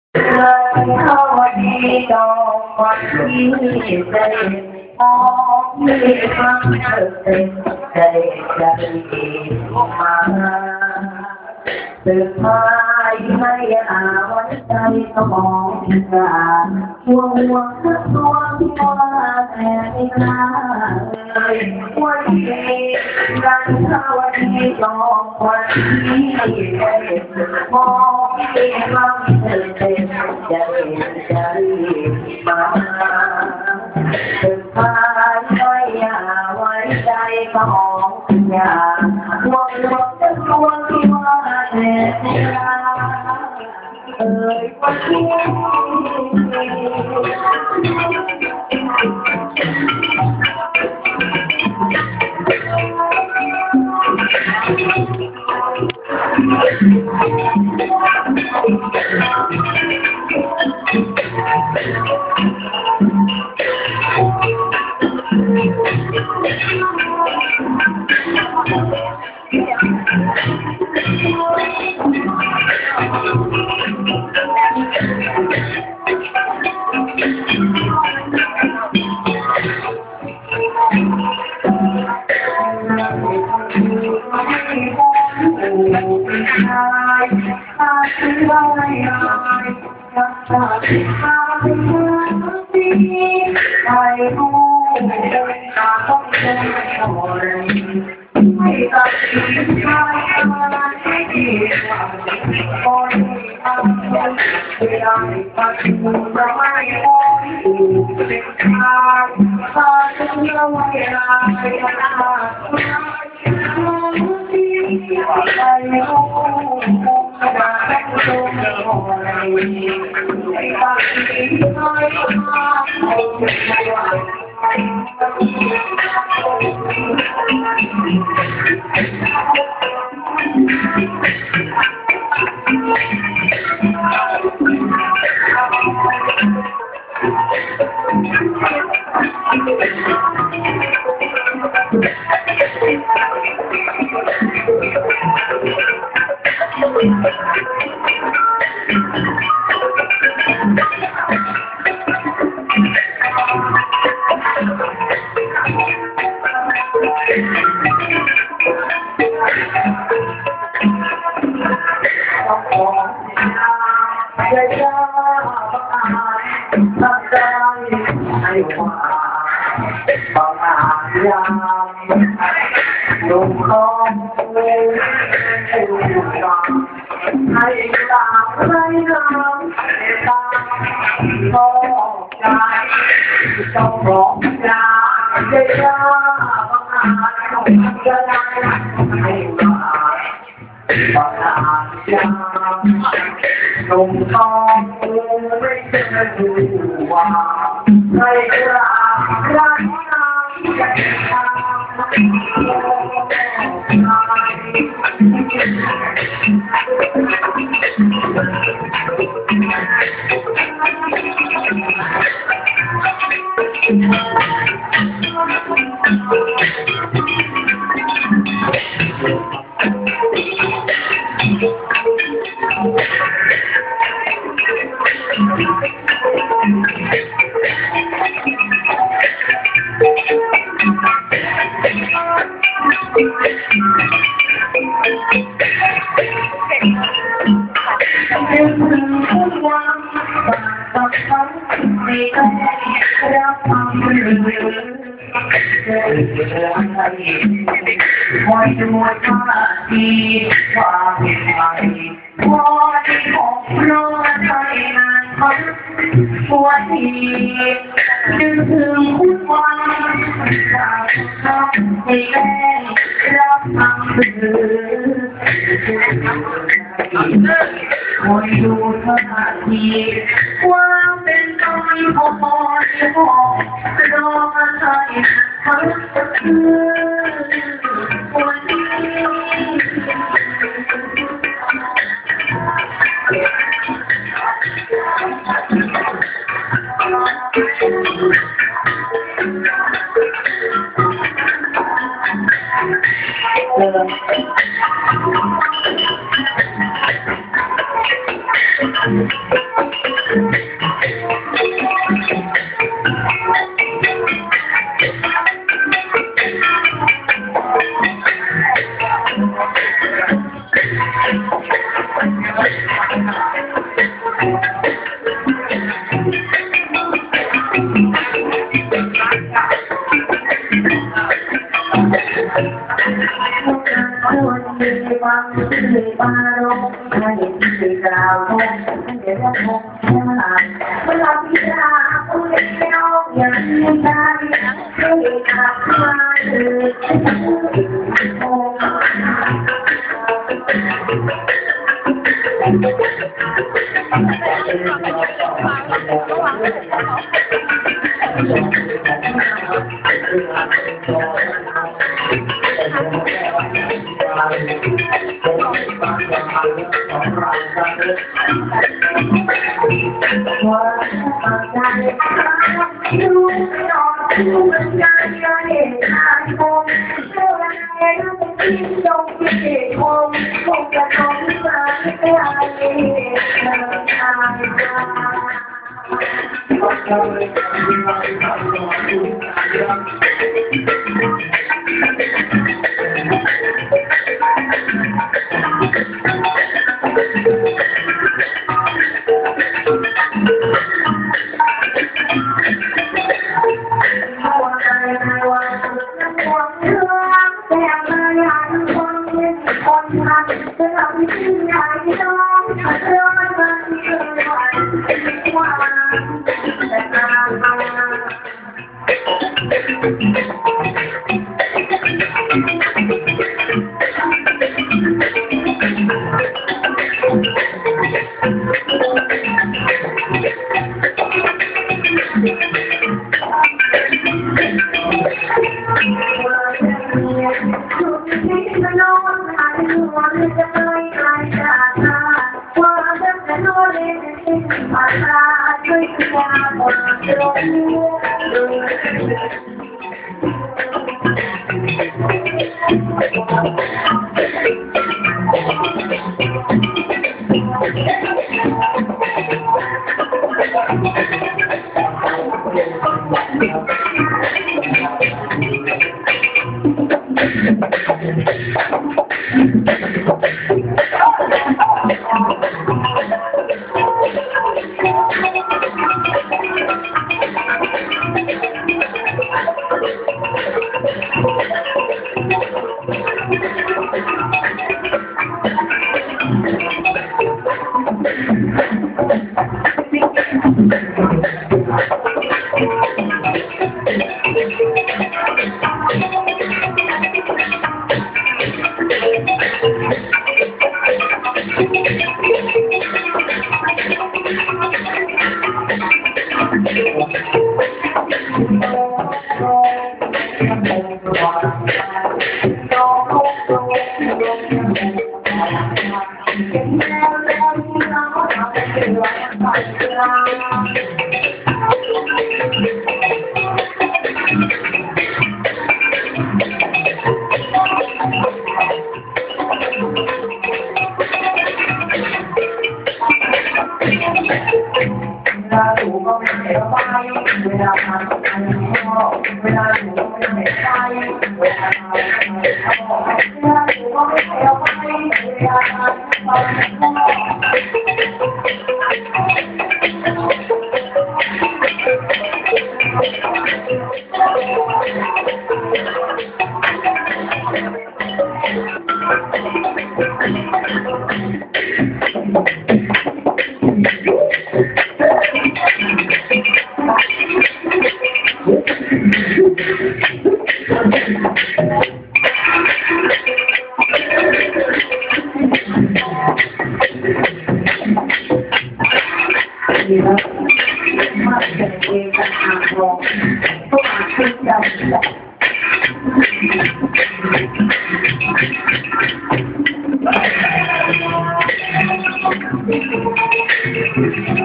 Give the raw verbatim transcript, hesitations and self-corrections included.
เข้าดีดอกวันที่ใจมองมีความเต็มใจใจมาสุดท้ายไม่อาวันใจสมองกาห่วงห่วงห่วงที่ว่าแต่ไม่กล้าเลยวันนี้กันเข้าดีดอกวันที่ใจมองมีความเต็มใจใจมาสุดท้ายไม่อาไว้ใจของอย่างห่วงห่วงห่วงที่ว่าแต่ไม่กล้าเอ่ยวันไม่ตัดสินใจอะไรที่คนทำไม่ได้ตัดสินใจไม่พอเป็นทางถ้าฉันเอาไว้ได้ใจรู้ขนาดนั้นก็ไม่พอไม่ตัดสินใจไม่ได้จะยากทำได้ให้ว่าบางอาจยามลงคอมให้ให้ตาให้น้ำตาโอ้ใจต้องร้องยาจะยากบางอาจต้องทำได้ให้ว่าบางอาจยามลงคอมไม่เจอดูว่าให้รักรักน้ำใจทางรับความรู้คอยดูท่าทีความเป็นไปพอที่ของรอใจนานพักปวดทีจึงถึงคุณวันจากทักให้แรงรับความรู้คอยดูท่าทีความเป็นไปพอที่ของรอใจพักปวดทีเออบาลงให้ที่กล่าวลงเดี๋ยวจะคงจะเวลาพิจารณาผู้เลี้ยวอย่างนี้ได้ให้ขับมาเลยโอ้ว่าใจดูไม่ออกดูมันยังยังเห็นทางคงเชื่อว่าในรูปที่ตรงที่คงคงจะคงมาไม่ได้ทางทางเวลาถูก็ไม่เห็นไปเวลาทำก็ไม่ชอบเวลาถูก็ไม่เห็นไปเวลาทำก็ไม่ชอบเวลาถูก็ไม่เห็นไปเวลาทำก็ไม่ชอบ